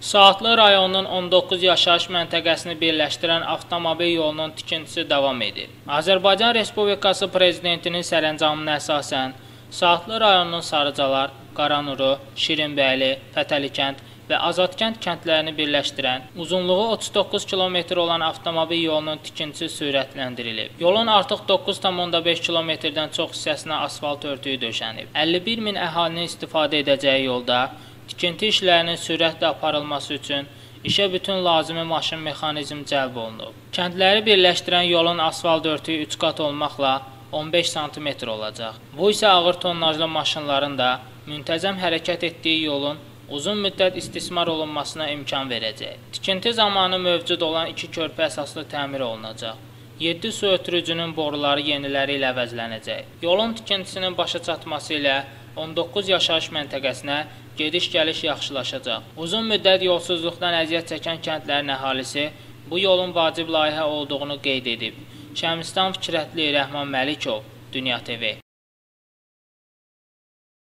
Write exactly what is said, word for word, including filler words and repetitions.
Saatlı rayonunun on doqquz yaşayış məntəqəsini birləşdirən avtomobil yolunun tikintisi davam edir. Azərbaycan Respublikası Prezidentinin sərəncamına əsasən, Saatlı rayonunun Sarıcalar, Qaranuru, Şirinbəyli, Fətəlikənd və Azadkənd kəndlərini birləşdirən, uzunluğu otuz doqquz kilometr olan avtomobil yolunun tikintisi sürətləndirilib. Yolun artıq doqquz tam onda beş kilometrdən çox hissəsinə asfalt örtüyü döşənib. əlli bir min əhalinin istifadə edəcəyi yolda tikinti işlərinin sürətlə aparılması üçün işə bütün lazımi maşın mexanizm cəlb olunub. Kəndləri birləşdirən yolun asfalt örtüyü üç qat olmaqla on beş santimetr olacaq. Bu isə ağır tonnajlı maşınların da müntəzəm hərəkət etdiyi yolun uzun müddət istismar olunmasına imkan verəcək. Tikinti zamanı mövcud olan iki körpü əsaslı təmir olunacaq. yeddi su ötürücünün boruları yeniləri ilə əvəzlənəcək. Yolun tikintisinin başa çatması ilə on doqquz yaşayış məntəqəsinə gediş-gəliş yaxşılaşacaq. Uzun müddət yolsuzluqdan əziyyət çəkən kəndlərin əhalisi bu yolun vacib layihə olduğunu qeyd edib. Şəmstan Fikrətli, Rəhman Məlikov, Dünya T V.